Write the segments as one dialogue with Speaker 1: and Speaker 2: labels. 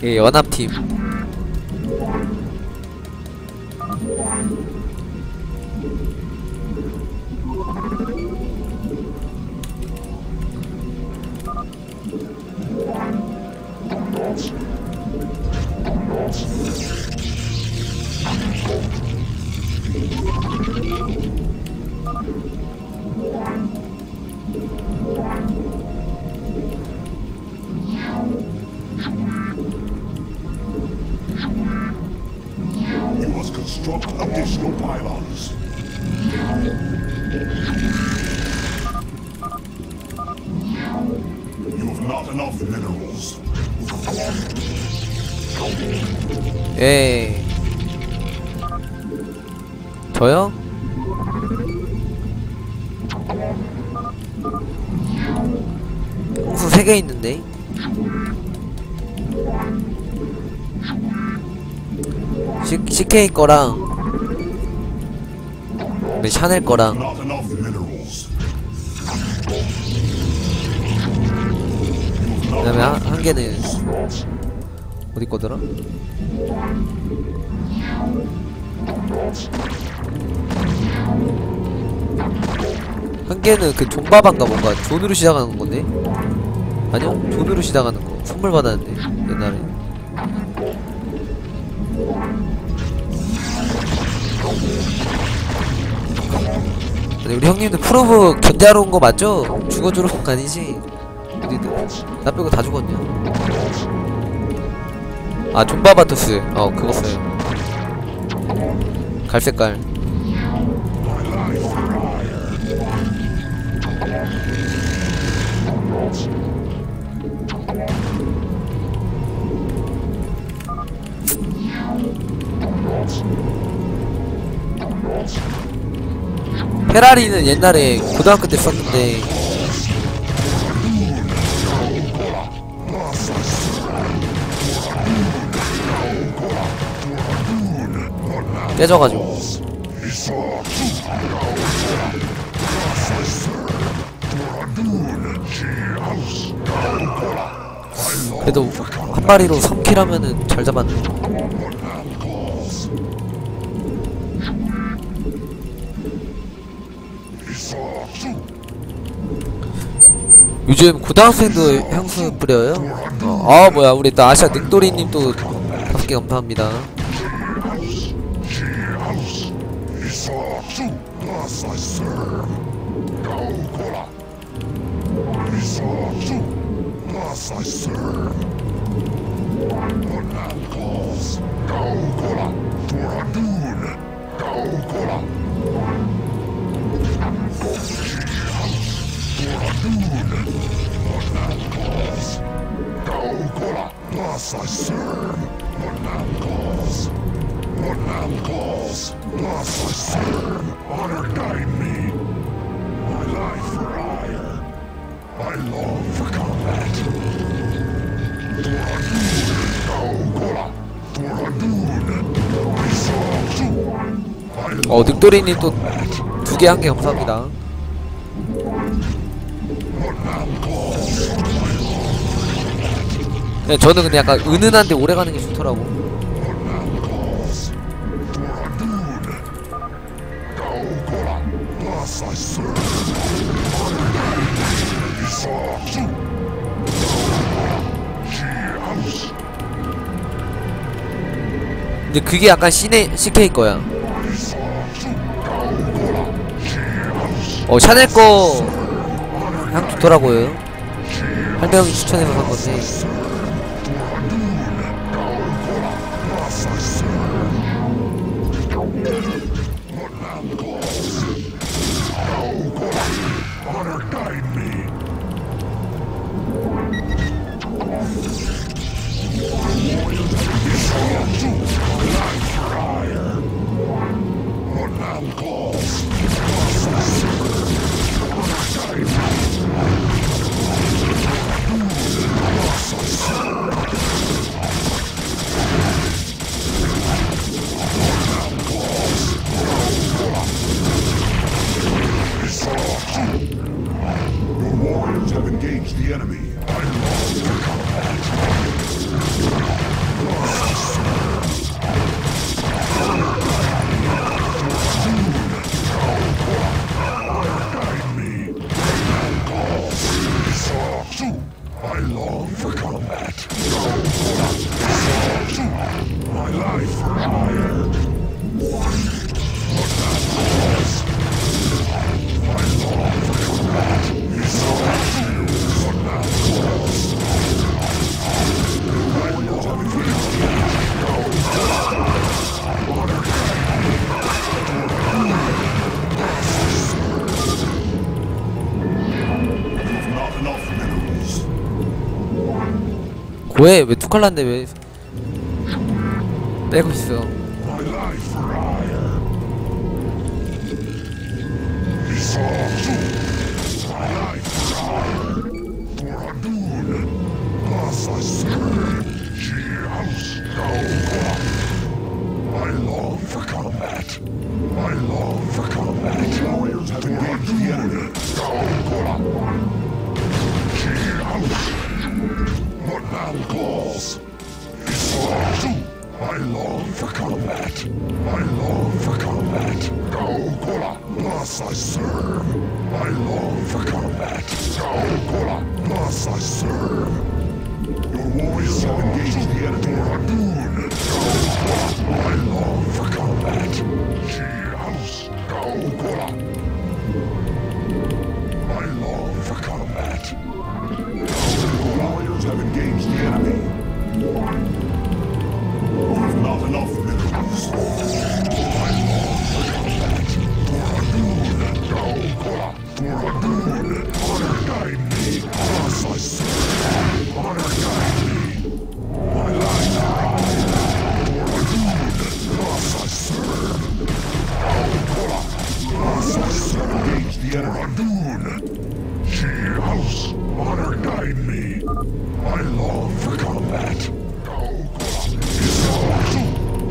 Speaker 1: 예, 연합팀.
Speaker 2: You must construct additional pylons. You have not enough minerals.
Speaker 1: 예. 저요? 홍수 3개 있는데. CK 거랑 샤넬 거랑
Speaker 2: Not enough minerals.
Speaker 1: 그 다음에 한 개는 어디 거더라? 한 개는 그 존바반가 뭔가 존으로 시작하는 건데? 아니요? 존으로 시작하는 거 선물 받았는데 옛날에. 아니, 우리 형님들 프로브 견제하러 온 거 맞죠? 죽어주러 온 거 아니지? 우리들 나 빼고 다 죽었냐? 아 존바바토스 그거 써요. 갈색깔. 페라리는 옛날에 고등학교 때 썼는데 깨져가지고. 그래도 한 마리로 3킬 하면은 잘 잡았네. 요즘 고등학생도 향수 뿌려요? 아 뭐야, 우리 또 아시아 늑돌이님 또 5개 감사합니다.
Speaker 2: Honor guide me. My life for hire. I long for combat.
Speaker 1: 늑돌이님 또 2개 1개 감사합니다. 네, 저는 근데 약간 은은한데 오래가는 게 좋더라고. 근데 그게 약간 CK 거야. 샤넬 거 향 좋더라고요. 할배형이 추천해서 산 건데.
Speaker 2: Your warriors have engaged the enemy. I long for combat. I long for combat. My life for hire. What that was. I long for combat. It's all you. What that was. I long for not enough minerals.
Speaker 1: 고해 왜 투칼란데 왜 빼고 있어?
Speaker 2: My life for hire. It's all you. My life for hire. For Adun. Thus I serve. She house. I long for combat. I long for combat. Warriors have engaged the enemy. She house. What man calls. It's all true. I long for combat. I long for combat. Thus I serve. I long for combat. Thus I serve. Your warriors have engaged the enemy. I long for combat. She house. I long for combat. Your warriors have engaged the enemy. We've not enough minerals. I long for combat. For Adun. Honor guide me. Thus I serve. Honor guide me. My life. For Adun. Thus I serve. Thus I serve. Engage the enemy. Adun. She house. Honor guide me. I long for combat. It's all true.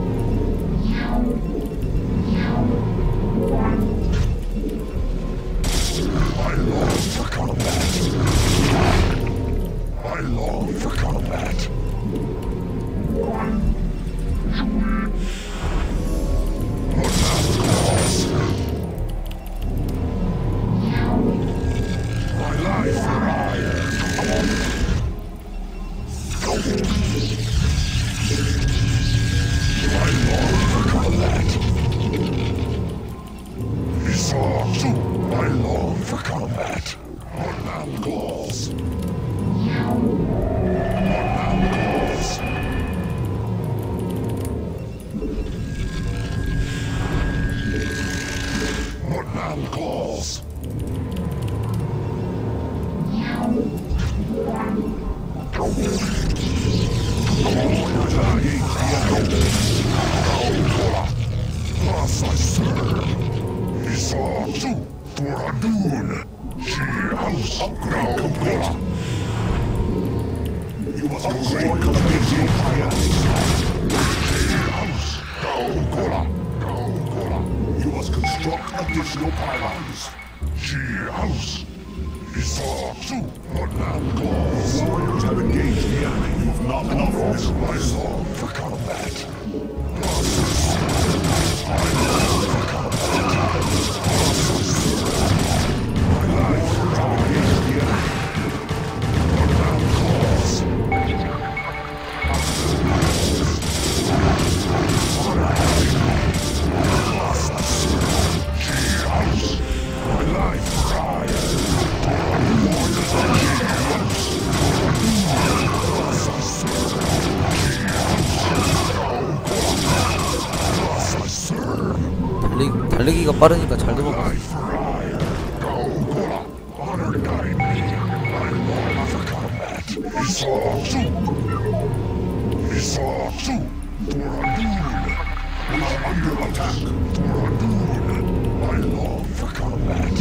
Speaker 2: I long for combat. I long for combat. What now calls? My life for hire. I long for combat. It's all true. I long for combat. What now calls? What now calls? What now calls? Thus I serve. It's all true. For Adun. She house. Upgrade complete. You must upgrade complete. She house. You must construct additional pylons. She house. It's all true. What now calls? Warriors have engaged the enemy. You've not enough minerals. I long for combat. I long for combat. My life have engaged the enemy. What now calls? She house. My life
Speaker 1: 달리기가 빠르니까 잘 도망가.
Speaker 2: It's all true. It's all true. For Adun. We are under attack. For Adun. I long for combat.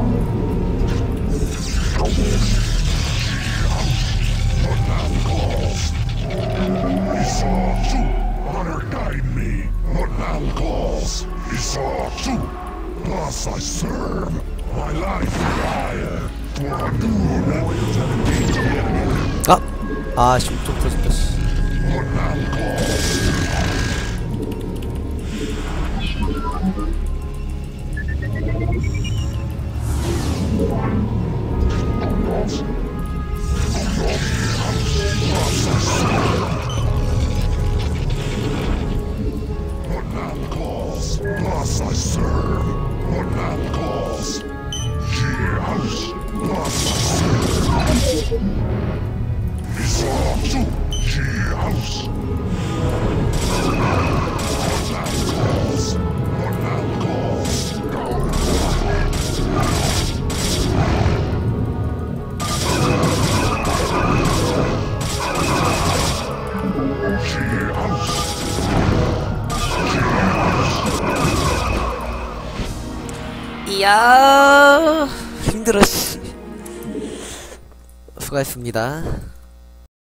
Speaker 2: What now calls? It's all true. Honor guide me. What now calls? It's all true. Thus I serve. My life higher. For Adun. Warriors have engaged the enemy.
Speaker 1: 아, 좀 터졌다, 씨.
Speaker 2: What now calls?
Speaker 1: 야 힘들어 씨. 수고했습니다.